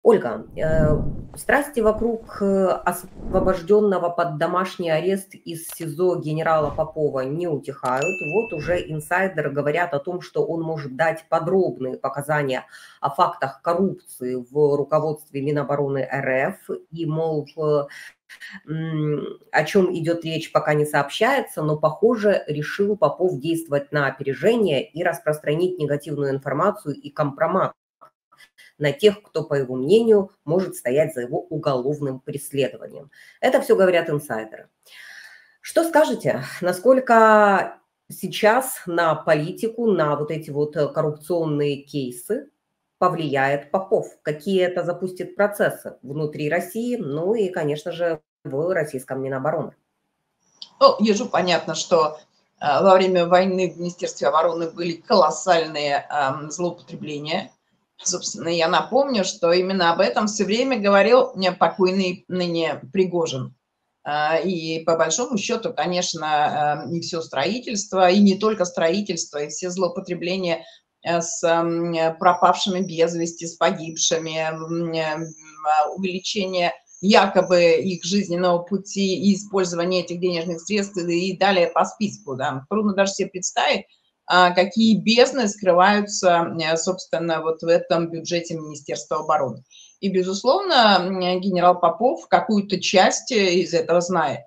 Ольга, страсти вокруг освобожденного под домашний арест из СИЗО генерала Попова не утихают. Вот уже инсайдеры говорят о том, что он может дать подробные показания о фактах коррупции в руководстве Минобороны РФ. И, мол, о чем идет речь, пока не сообщается, но, похоже, решил Попов действовать на опережение и распространить негативную информацию и компромат на тех, кто, по его мнению, может стоять за его уголовным преследованием. Это все говорят инсайдеры. Что скажете, насколько сейчас на политику, на вот эти вот коррупционные кейсы повлияет Попов? Какие это запустит процессы внутри России, ну и, конечно же, в российском Минобороны? Ну, ежу понятно, что во время войны в Министерстве обороны были колоссальные злоупотребления. Собственно, я напомню, что именно об этом все время говорил покойный ныне Пригожин. И по большому счету, конечно, и все строительство, и не только строительство, и все злоупотребления с пропавшими без вести, с погибшими, увеличение якобы их жизненного пути и использование этих денежных средств и далее по списку. Да. Трудно даже себе представить, какие бездны скрываются, собственно, вот в этом бюджете Министерства обороны. И, безусловно, генерал Попов какую-то часть из этого знает.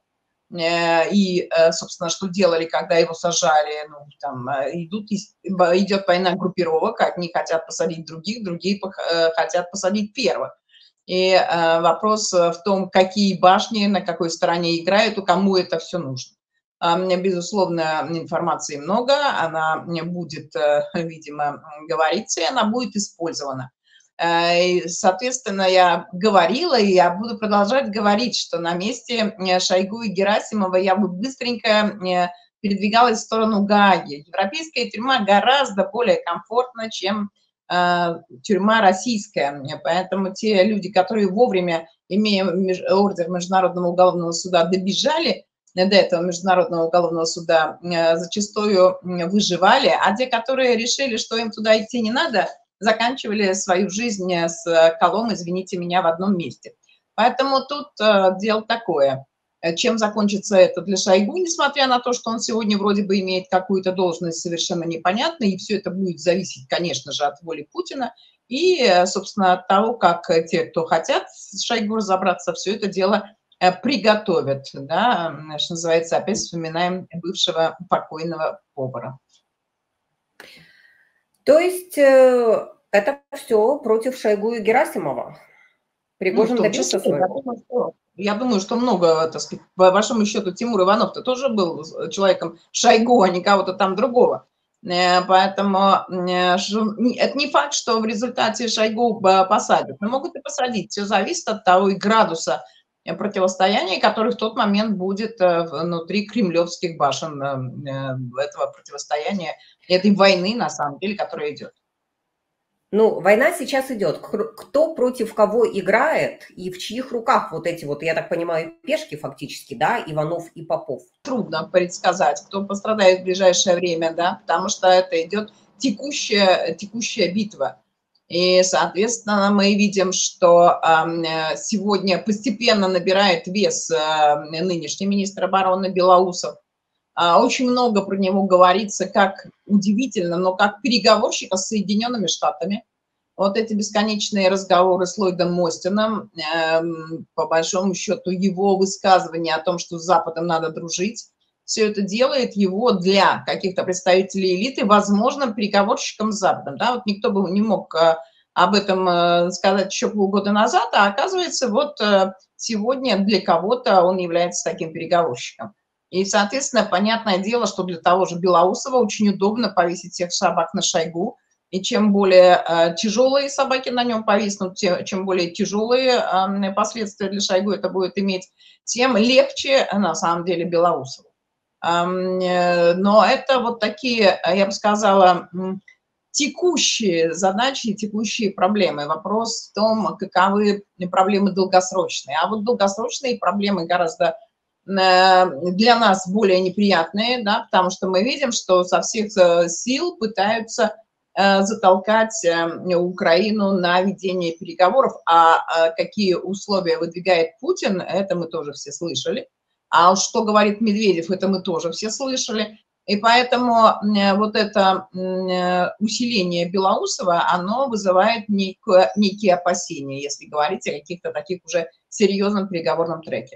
И, собственно, что делали, когда его сажали, ну, там, идет война группировок, одни хотят посадить других, другие хотят посадить первых. И вопрос в том, какие башни, на какой стороне играют и кому это все нужно. Безусловно, информации много, она будет, видимо, говориться, и она будет использована. И, соответственно, я говорила, и я буду продолжать говорить, что на месте Шойгу и Герасимова я бы быстренько передвигалась в сторону Гааги. Европейская тюрьма гораздо более комфортна, чем тюрьма российская. Поэтому те люди, которые вовремя, имея ордер Международного уголовного суда, добежали до этого Международного уголовного суда, зачастую выживали, а те, которые решили, что им туда идти не надо, заканчивали свою жизнь с колом, извините меня, в одном месте. Поэтому тут дело такое. Чем закончится это для Шойгу, несмотря на то, что он сегодня вроде бы имеет какую-то должность, совершенно непонятно, и все это будет зависеть, конечно же, от воли Путина и, собственно, от того, как те, кто хотят с Шойгу разобраться, все это дело приготовят, да, что называется, опять вспоминаем бывшего покойного повара. То есть это все против Шойгу и Герасимова? Пригожин добился своего? Я думаю, что много, так сказать, по большому счету, Тимур Иванов-то тоже был человеком Шойгу, а не кого-то там другого. Поэтому это не факт, что в результате Шойгу посадят. Но могут и посадить. Все зависит от того и градуса противостояния, который в тот момент будет внутри кремлевских башен этого противостояния, этой войны, на самом деле, которая идет. Ну, война сейчас идет. Кто против кого играет и в чьих руках вот эти вот, я так понимаю, пешки фактически, да, Иванов и Попов? Трудно предсказать, кто пострадает в ближайшее время, да, потому что это идет текущая битва. И, соответственно, мы видим, что сегодня постепенно набирает вес нынешний министр обороны Белоусов. Очень много про него говорится, как удивительно, но как переговорщика с Соединенными Штатами. Вот эти бесконечные разговоры с Ллойдом Остином, по большому счету, его высказывание о том, что с Западом надо дружить, все это делает его для каких-то представителей элиты возможным переговорщиком с Западом. Да? Вот никто бы не мог об этом сказать еще полгода назад, а оказывается, вот сегодня для кого-то он является таким переговорщиком. И, соответственно, понятное дело, что для того же Белоусова очень удобно повесить всех собак на Шойгу. И чем более тяжелые собаки на нем повиснут, чем более тяжелые последствия для Шойгу это будет иметь, тем легче, на самом деле, Белоусову. Но это вот такие, я бы сказала, текущие задачи, текущие проблемы. Вопрос в том, каковы проблемы долгосрочные. А вот долгосрочные проблемы гораздо для нас более неприятные, да, потому что мы видим, что со всех сил пытаются затолкать Украину на ведение переговоров. Какие условия выдвигает Путин, это мы тоже все слышали. А что говорит Медведев, это мы тоже все слышали. И поэтому вот это усиление Белоусова, оно вызывает некие опасения, если говорить о каких-то таких уже серьезном переговорном треке.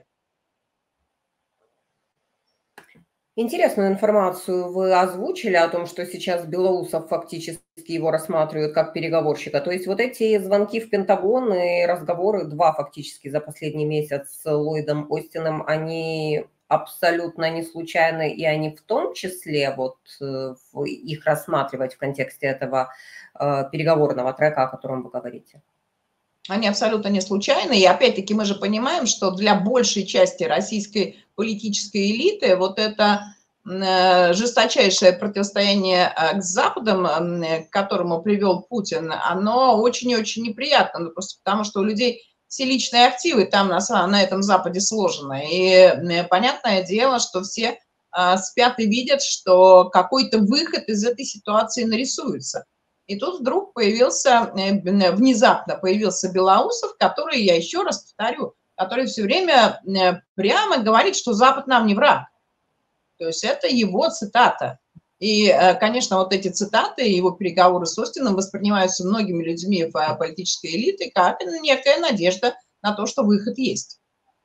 Интересную информацию вы озвучили о том, что сейчас Белоусов фактически его рассматривают как переговорщика. То есть вот эти звонки в Пентагон и разговоры, два фактически за последний месяц с Ллойдом Остином, они абсолютно не случайны, и они в том числе вот их рассматривать в контексте этого переговорного трека, о котором вы говорите. Они абсолютно не случайны. И опять-таки мы же понимаем, что для большей части российской политической элиты вот это жесточайшее противостояние к Западам, к которому привел Путин, оно очень и очень неприятно. Ну, просто потому что у людей все личные активы там на этом Западе сложены. И понятное дело, что все спят и видят, что какой-то выход из этой ситуации нарисуется. И тут вдруг внезапно появился Белоусов, который, я еще раз повторю, который все время прямо говорит, что Запад нам не враг. То есть это его цитата. И, конечно, вот эти цитаты, его переговоры с Остином воспринимаются многими людьми в политической элите как некая надежда на то, что выход есть.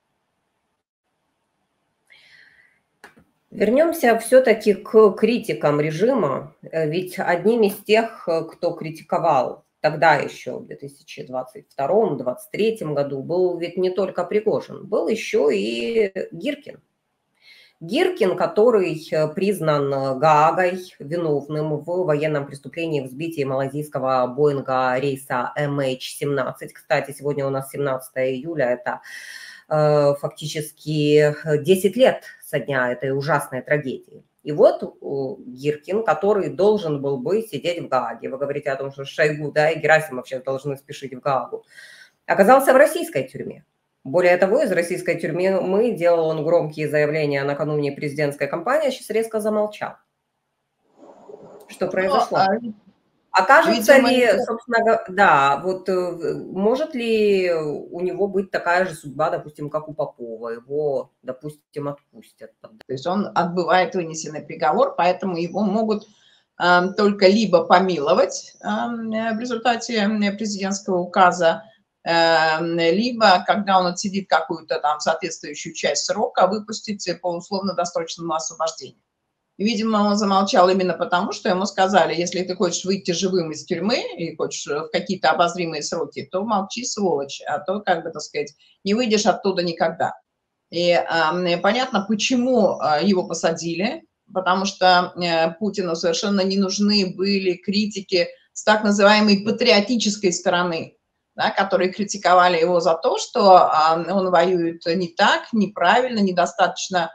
Вернемся все-таки к критикам режима, ведь одним из тех, кто критиковал тогда еще в 2022-2023 году, был ведь не только Пригожин, был еще и Гиркин. Гиркин, который признан Гаагой виновным в военном преступлении взбития малайзийского Боинга рейса MH17. Кстати, сегодня у нас 17 июля, это фактически 10 лет со дня этой ужасной трагедии. И вот Гиркин, который должен был бы сидеть в Гааге, вы говорите о том, что Шойгу, да, и Герасимов сейчас должны спешить в Гаагу, оказался в российской тюрьме. Более того, из российской тюрьмы делал он громкие заявления накануне президентской кампании, а сейчас резко замолчал. Что произошло? Окажется ли, собственно, да, вот может ли у него быть такая же судьба, допустим, как у Попова, его, допустим, отпустят? То есть он отбывает вынесенный приговор, поэтому его могут только либо помиловать в результате президентского указа, либо, когда он отсидит какую-то там соответствующую часть срока, выпустить по условно-досрочному освобождению. И, видимо, он замолчал именно потому, что ему сказали, если ты хочешь выйти живым из тюрьмы и хочешь в какие-то обозримые сроки, то молчи, сволочь, а то, как бы, так сказать, не выйдешь оттуда никогда. И понятно, почему его посадили, потому что Путину совершенно не нужны были критики с так называемой патриотической стороны, да, которые критиковали его за то, что он воюет не так, неправильно, недостаточно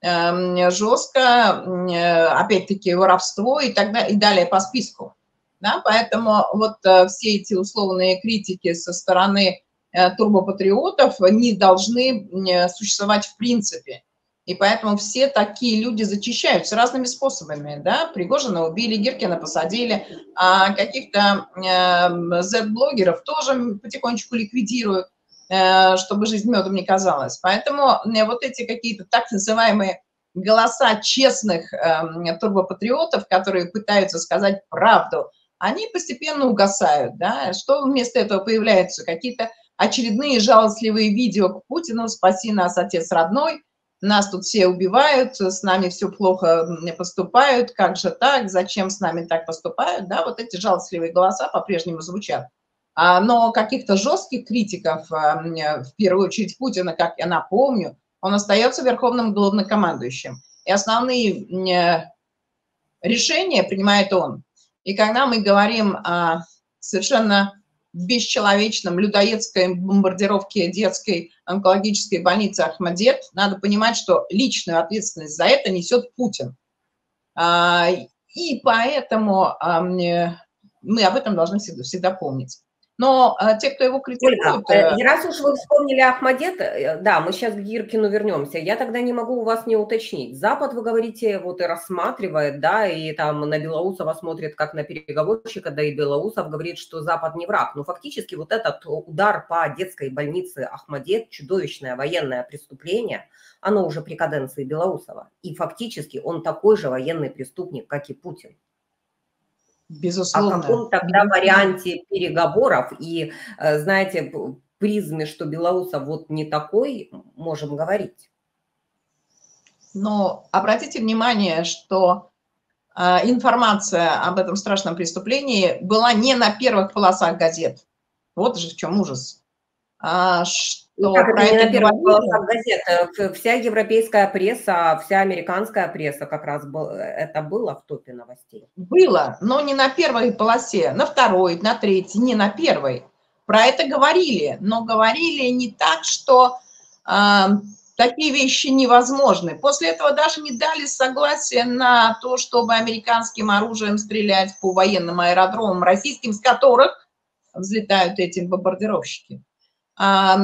жестко, опять-таки воровство и так далее, и далее по списку. Да, поэтому вот все эти условные критики со стороны турбопатриотов не должны существовать в принципе. И поэтому все такие люди зачищаются разными способами. Да? Пригожина убили, Гиркина посадили, а каких-то Z-блогеров тоже потихонечку ликвидируют, чтобы жизнь медом не казалась. Поэтому вот эти какие-то так называемые голоса честных турбопатриотов, которые пытаются сказать правду, они постепенно угасают. Да? Что вместо этого появляются? Какие-то очередные жалостливые видео к Путину: «Спаси нас, отец родной», «Нас тут все убивают», «С нами все плохо поступают», «Как же так?», «Зачем с нами так поступают?». Да, вот эти жалостливые голоса по-прежнему звучат. Но каких-то жестких критиков, в первую очередь Путина, как я напомню, он остается верховным главнокомандующим. И основные решения принимает он. И когда мы говорим о совершенно бесчеловечном людоедской бомбардировке детской онкологической больницы Ахмадет, надо понимать, что личную ответственность за это несет Путин. И поэтому мы об этом должны всегда помнить. Но те, кто его Ольга, критикует... раз уж вы вспомнили Ахмадет, да, мы сейчас к Гиркину вернемся, я тогда не могу у вас не уточнить. Запад, вы говорите, вот и рассматривает, да, и там на Белоусова смотрит как на переговорщика, да и Белоусов говорит, что Запад не враг. Но фактически вот этот удар по детской больнице Ахмадет, чудовищное военное преступление, оно уже при каденции Белоусова. И фактически он такой же военный преступник, как и Путин. Безусловно. О каком тогда варианте переговоров и, знаете, призме, что Белоусов вот не такой, можем говорить? Но обратите внимание, что информация об этом страшном преступлении была не на первых полосах газет. Вот же в чем ужас. Ну, Что как про это не это на первых говорили... полосах газет? Вся европейская пресса, вся американская пресса как раз это было в топе новостей. Было, но не на первой полосе, на второй, на третьей, не на первой. Про это говорили, но говорили не так, что такие вещи невозможны. После этого даже не дали согласия на то, чтобы американским оружием стрелять по военным аэродромам российским, с которых взлетают эти бомбардировщики. По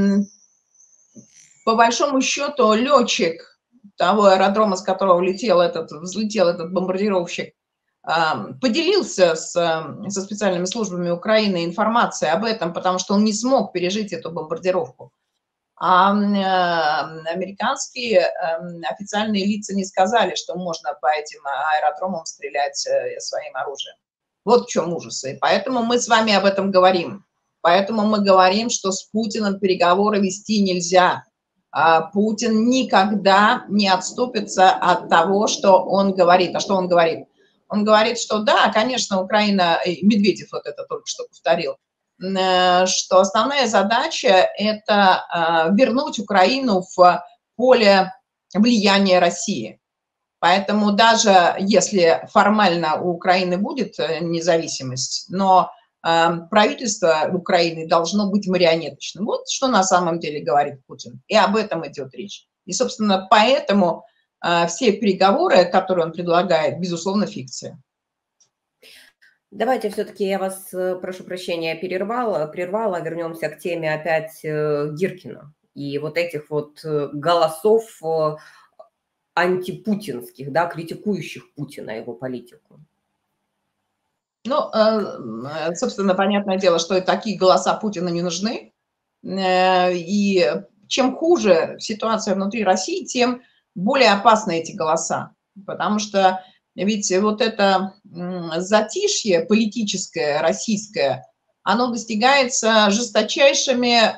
большому счету, летчик того аэродрома, с которого взлетел этот бомбардировщик, поделился со специальными службами Украины информацией об этом, потому что он не смог пережить эту бомбардировку. А американские официальные лица не сказали, что можно по этим аэродромам стрелять своим оружием. Вот в чем ужас. И поэтому мы с вами об этом говорим. Поэтому мы говорим, что с Путиным переговоры вести нельзя. Путин никогда не отступится от того, что он говорит. А что он говорит? Он говорит, что да, конечно, Украина, Медведев вот это только что повторил, что основная задача – это вернуть Украину в поле влияния России. Поэтому даже если формально у Украины будет независимость, но правительство Украины должно быть марионеточным. Вот что на самом деле говорит Путин. И об этом идет речь. И, собственно, поэтому все переговоры, которые он предлагает, безусловно, фикция. Давайте все-таки я вас, прошу прощения, прервала, вернемся к теме опять Гиркина и вот этих вот голосов антипутинских, да, критикующих Путина, его политику. Ну, собственно, понятное дело, что и такие голоса Путина не нужны. И чем хуже ситуация внутри России, тем более опасны эти голоса. Потому что ведь вот это затишье политическое, российское, оно достигается жесточайшими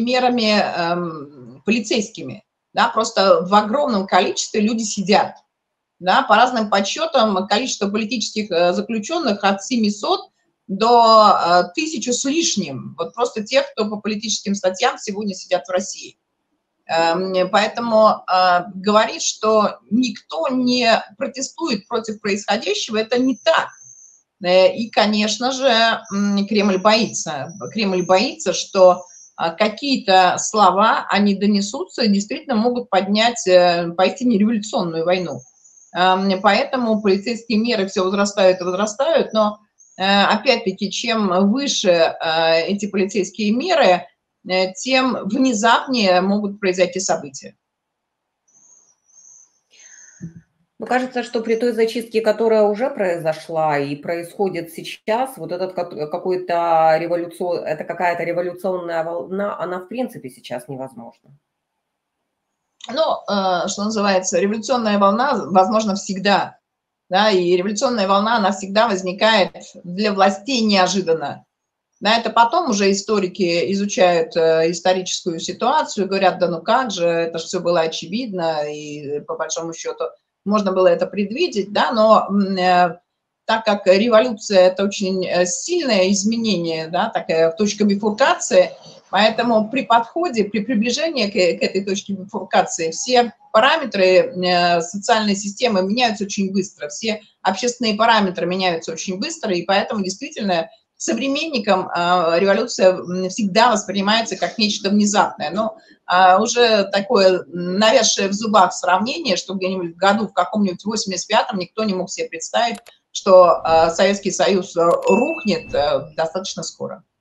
мерами полицейскими. Да, просто в огромном количестве люди сидят. Да, по разным подсчетам, количество политических заключенных от 700 до 1000 с лишним. Вот просто тех, кто по политическим статьям сегодня сидят в России. Поэтому говорить, что никто не протестует против происходящего, это не так. И, конечно же, Кремль боится. Кремль боится, что какие-то слова, они донесутся и действительно могут поднять поистине революционную войну. Поэтому полицейские меры все возрастают и возрастают, но, опять-таки, чем выше эти полицейские меры, тем внезапнее могут произойти события. Ну, кажется, что при той зачистке, которая уже произошла и происходит сейчас, вот этот какой-то это какая-то революционная волна, она в принципе сейчас невозможна. Ну, что называется, революционная волна, возможно, всегда. Да, и революционная волна, она всегда возникает для властей неожиданно. Да, это потом уже историки изучают историческую ситуацию, говорят, да ну как же, это же все было очевидно, и по большому счету можно было это предвидеть, да, но так как революция – это очень сильное изменение, да, такая точка бифуркации, поэтому при подходе, при приближении к этой точке бифуркации все параметры социальной системы меняются очень быстро, все общественные параметры меняются очень быстро, и поэтому действительно современникам революция всегда воспринимается как нечто внезапное. Но уже такое навязшее в зубах сравнение, что где-нибудь в году, в каком-нибудь 85-м никто не мог себе представить, что Советский Союз рухнет достаточно скоро.